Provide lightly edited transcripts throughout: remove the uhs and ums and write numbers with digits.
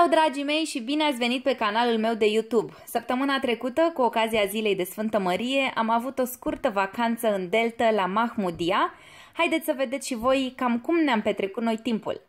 Hello, dragii mei, și bine ați venit pe canalul meu de YouTube. Săptămâna trecută, cu ocazia Zilei de Sfântă Mărie, am avut o scurtă vacanță în Delta la Mahmudia. Haideți să vedeți și voi cam cum ne-am petrecut noi timpul.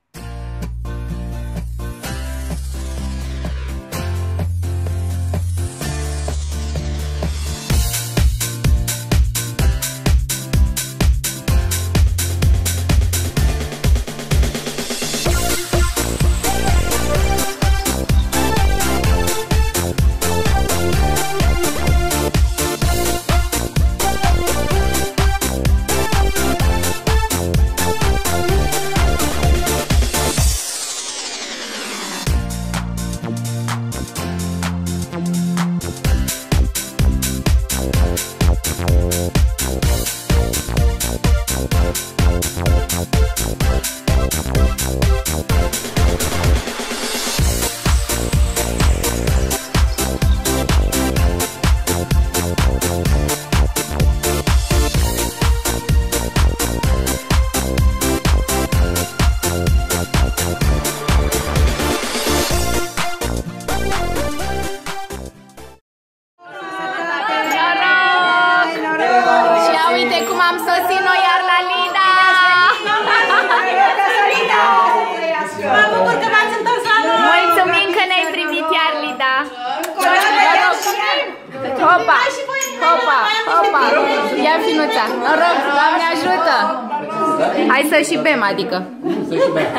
Hopa, hopa, hopa. Ia finuța. Noroc, Doamne ajută. Hai să și bem, adică. Să și bem.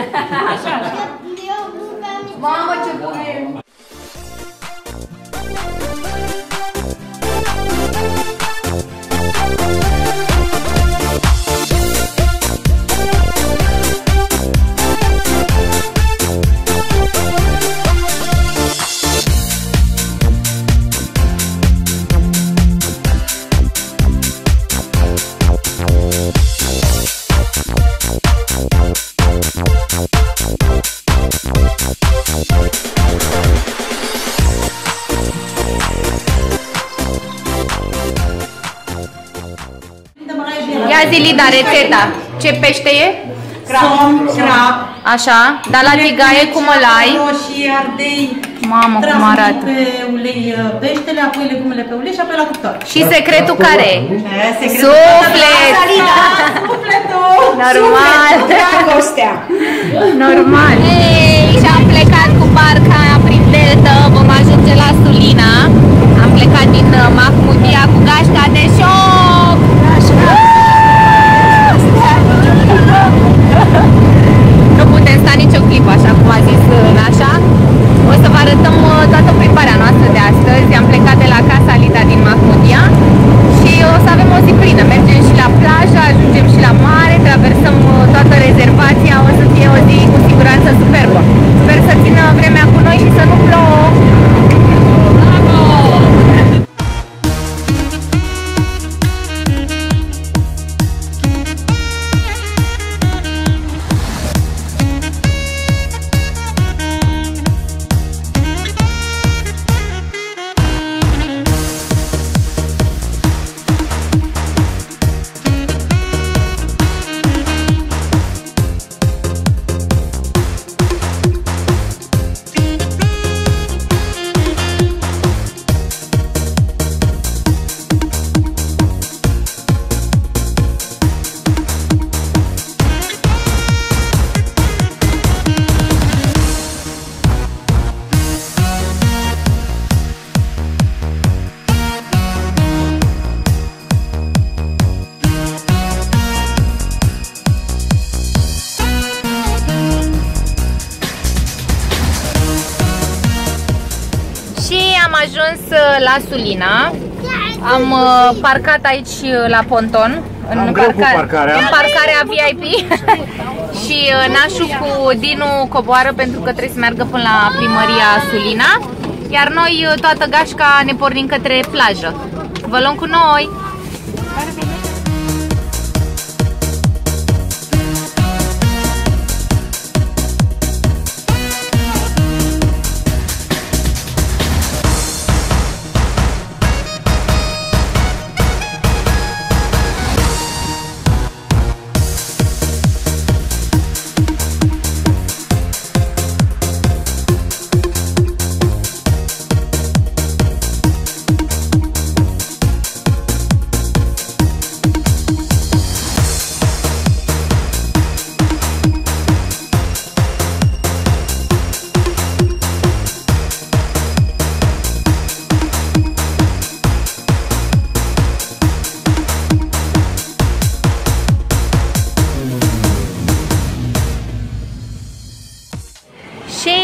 Mamă, ce bune. Ia zi, Lida, rețeta. Ce pește e? Som, crab. Așa, dar la tigaie cum îl ai? Roșii, ardei. Mamă, cum arată. Pe ulei peștele, apoi legumele pe ulei și apoi la cuptor. Și secretul care e? Suflet! Sufletul! Normal! Dragostea! Normal! Ei, și am plecat cu barca prin Delta, vom ajunge la Sulina. Am plecat din Mahmudia cu gașca de șoc! Nu putem sta nicio clipă, așa cum a zis Nașa. O să vă arătăm toată plimbarea noastră de astăzi. Am plecat de la casa Lida din Mahmudia și o să avem o zi plină. Mergem și la plajă, ajungem și la mare, traversăm toată rezervația. O să fie o zi cu siguranță superbă. Sper să țină vremea cu noi și să nu plouă. Am ajuns la Sulina. Am parcat aici la ponton, în parcarea VIP. Și Nașu cu Dinu coboară pentru că trebuie să meargă până la primăria Sulina. Iar noi, toată gașca, ne pornim către plajă. Vă luăm cu noi!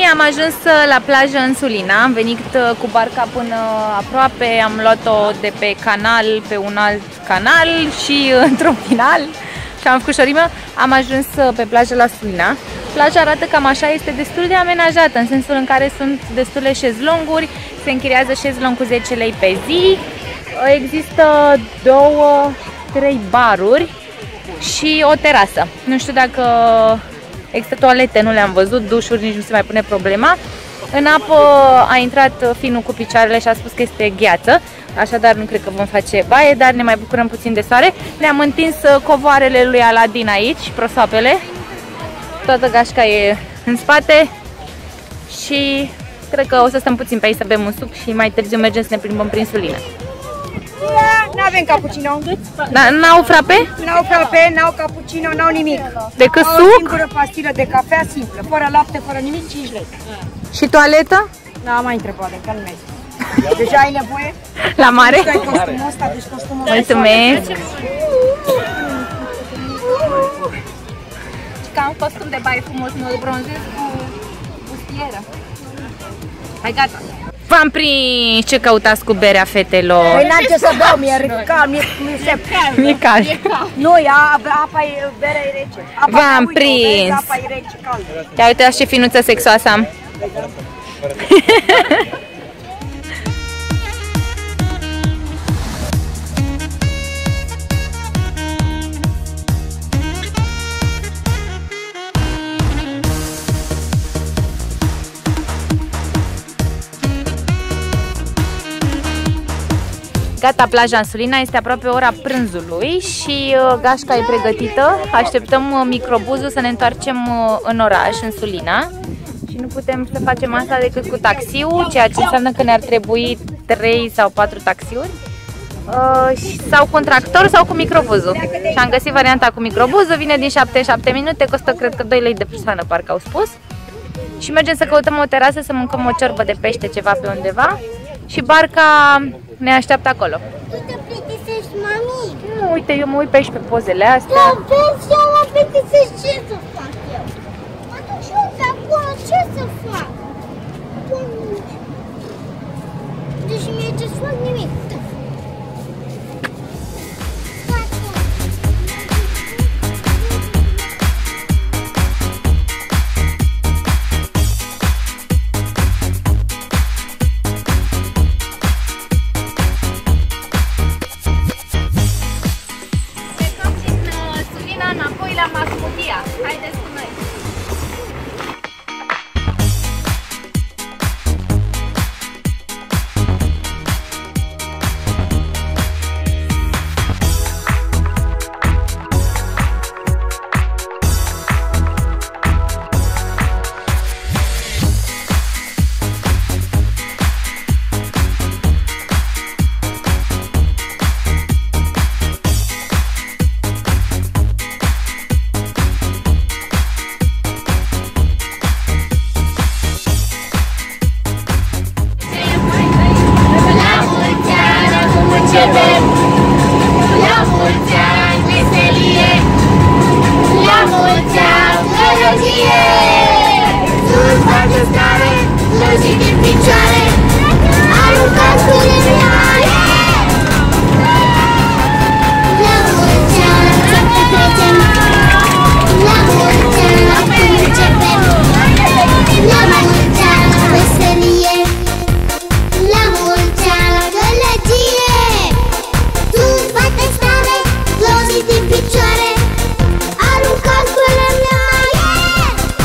am ajuns la plajă în Sulina, am venit cu barca până aproape, am luat-o de pe canal, pe un alt canal și într-un final, și am făcut șorimă, am ajuns pe plajă la Sulina. Plaja arată cam așa, este destul de amenajată, în sensul în care sunt destule șezlonguri, se închiriază șezlong cu 10 lei pe zi, există 2-3 baruri și o terasă. Nu știu dacă există toalete, nu le-am văzut, dușuri, nici nu se mai pune problema. În apă a intrat finul cu picioarele și a spus că este gheață, așadar nu cred că vom face baie, dar ne mai bucurăm puțin de soare. Ne-am întins covoarele lui Aladin aici, prosoapele. Toată gașca e în spate și cred că o să stăm puțin pe aici să bem un suc și mai târziu mergem să ne plimbăm prin Sulina. Nu avem cappuccino. N-au frape? N-au frape, n-au cappuccino, n-au nimic. Decât au suc? o singură pastilă de cafea simplă, fără lapte, fără nimic, 5 lei. Și toaletă? N-am mai întrebat, că nu merge. Deja ai nevoie? La mare? Ai costumul ăsta, deci costumul mulțumesc! Ca un costum de baie frumos, mă bronzez cu bustieră. Hai, gata! V-am prins! Ce căutați cu berea, fetelor? Păi n-am ce să beau, mi-e cald, mi-e cald. Nu, apa e, berea e rece. V-am prins! Apa e rece, cald. Ia uite ce finuță sexoasă am. Gata, plaja în Sulina, este aproape ora prânzului și gașca e pregătită. Așteptăm microbuzul să ne întoarcem în oraș, în Sulina. Și nu putem să facem asta decât cu taxiul, ceea ce înseamnă că ne-ar trebui 3 sau 4 taxiuri. Sau cu un tractor sau cu microbuzul. Și am găsit varianta cu microbuzul, vine din 7 minute, costă cred că 2 lei de persoană, parcă au spus. Și mergem să căutăm o terasă, să mâncăm o ciorbă de pește ceva pe undeva. Și barca ne așteaptă acolo. Tu te plictisești, mami? Nu, uite, eu mă uit pe aici pe pozele astea. Da, vezi, eu mă plictisesc, ce să fac eu? Atunci eu pe acolo, ce să fac? Deci mie ce să fac nimic. Haideți cu noi! La mulți ani, veselie, la mulți ani, gălăgie, sus faceți stare, lăsit din picioare, aruncați cu lineare. La mulți ani, să petrecem, la mulți ani, acum începem, la mulți ani, veselie, la mulți ani, gălăgie. Din picioare, aruncați pe lemnaie.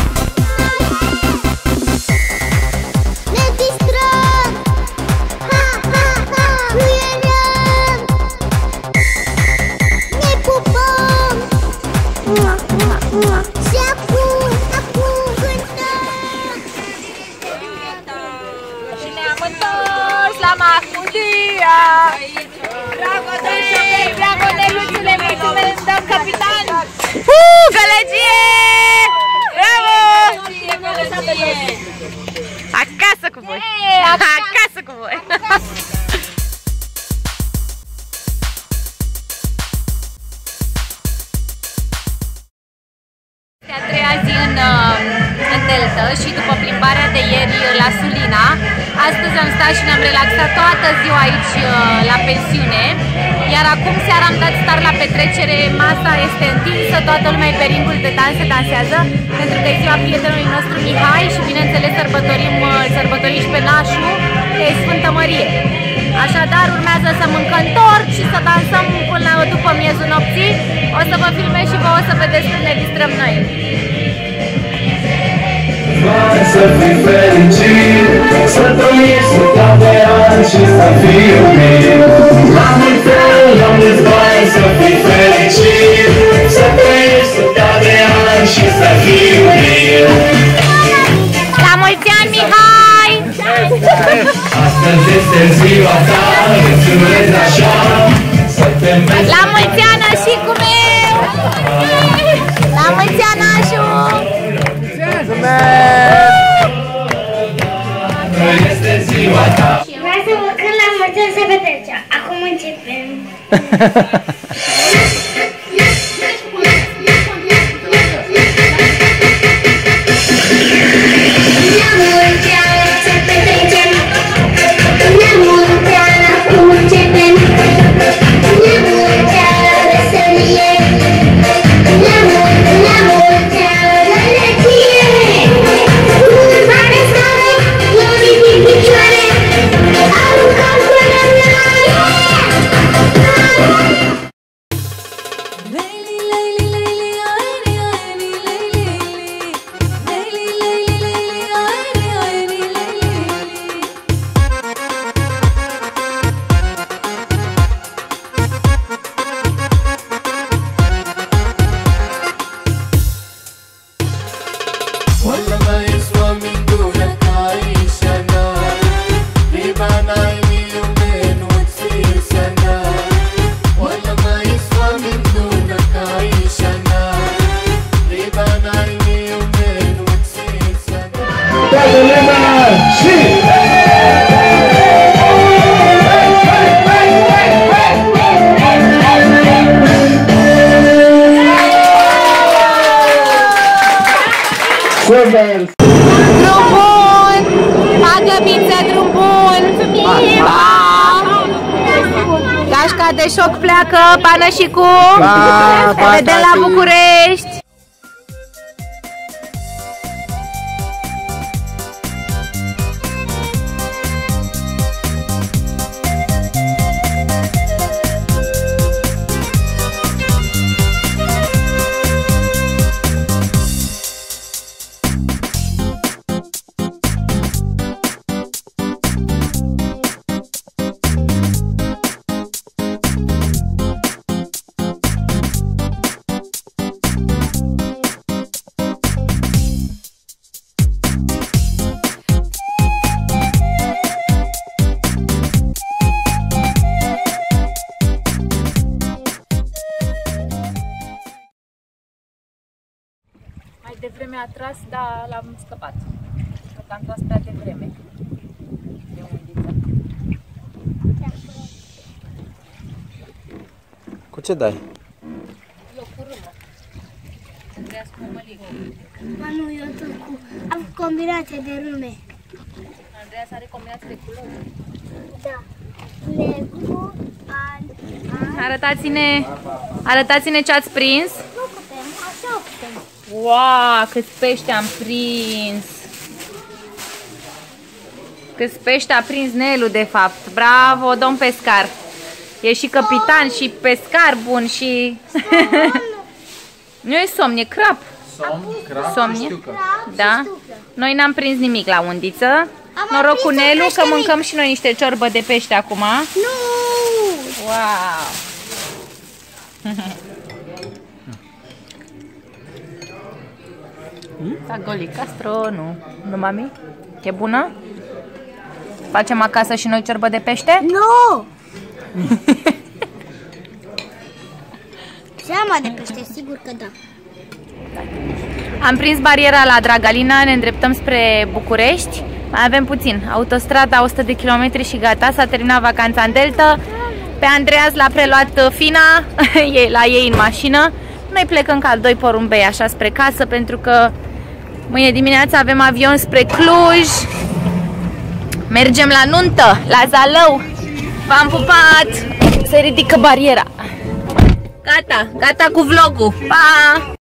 Ne distrăm, ha, ha, ha, râiem. Ne pupăm, și acum cântăm. Și ne-am întors la Mahmudia. Bravo, domnule! Bravo, Neluțule! Mulțumesc, domn capitan! Gălăgie! Bravo! Acasă cu voi! Acasă cu voi! A treia zi în Delta. dată și după plimbarea de ieri la Sulina, astăzi am stat și ne-am relaxat toată ziua aici la pensiune. Iar acum seara am dat start la petrecere, masa este întinsă, toată lumea e pe ringul de dans, se dansează, pentru că e ziua prietenului nostru Mihai și bineînțeles sărbătorim și pe nașul, că e Sfântă Mărie. Așadar urmează să mâncăm tort și să dansăm până după miezul nopții. O să vă filmez și vă o să vedeți cum ne distrăm noi. Să fii fericit, să trăiești 100 de ani și să fii iubit. La mulți ani, la mulți bani, să fii fericit, să trăiești 100 de ani și să fii iubit. La mulți ani, Mihai! Astăzi este ziua ta, îți urez așa, să te îmbezi. La mulți ani, nașicul meu! La mulți ani, nașu! Este ziua ta. Vreau să vă cânt la mulți ani să petrecem. Acum începem. La mulți ani să petrecem. La mulți ani acum începem. La mulți ani la veselie. La mulți ani la lăție. Urmare stare, glorii din picioare. Aruncăm până în Drum bun! Pagăbiță, drum bun! Gașca de șoc pleacă, Pană și cu! Ne vedem la București! Mai devreme a tras, dar l-am scăpat. Că am tras prea devreme. De undiță. Cu ce dai? Eu cu râmă. Andreea cu măligă. Ba nu, eu tot cu... Am combinație de râme. Andreea are combinație de culori. Da. Lecu, Arătați-ne ce ați prins. Nu putem, așa putem. Wow, câți pești am prins! Câți pești a prins Nelu, de fapt. Bravo, domn pescar! E și capitan și pescar bun și... Nu e somn, e crap. Somn, da. Noi n-am prins nimic la undiță. Noroc cu Nelu că mâncăm și noi niște ciorbă de pește acum. Nu! Wow! Tagoli Castro, nu mami? E bună? Facem acasă și noi ciorbă de pește? Nu! Seama de pește, sigur că da. Am prins bariera la Dragalina, ne îndreptăm spre București. Mai avem puțin. Autostrada 100 de km și gata, s-a terminat vacanța în Delta. Pe Andreas l-a preluat Fina, la ei în mașină. Noi plecăm ca doi porumbei așa spre casă pentru că Mâine dimineața avem avion spre Cluj. Mergem la nuntă, la Zalău. V-am pupat! Se ridică bariera. Gata, gata cu vlogul. Pa!